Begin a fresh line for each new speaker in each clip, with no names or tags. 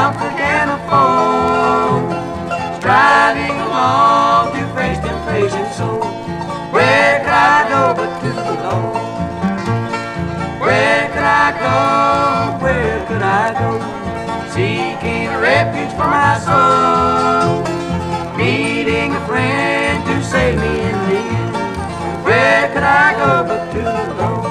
comfort can afford, striving along to face temptation so. Where could I go but to the Lord? Where could I go? Where could I go? Seeking a refuge for my soul, needing a friend to save me in the end. Where could I go but to the Lord?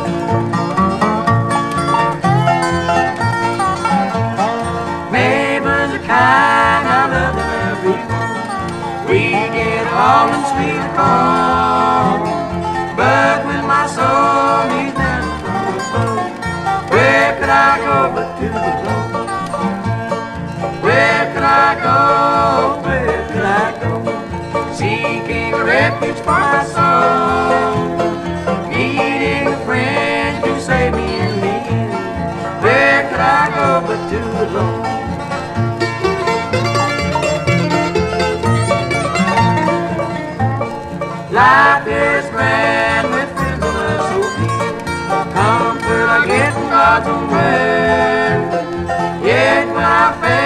Neighbors are kind, I love them everyone. We get along in sweet accord, but when my soul needs them from above, where could I go but to the Lord? Where could I go? Where could I go? Seeking a refuge for my soul, needing a friend to save me in the end. Where could I go but to the Lord? Life is grand with friends of us so dear, comfort I get from God's own word. Yet when I fail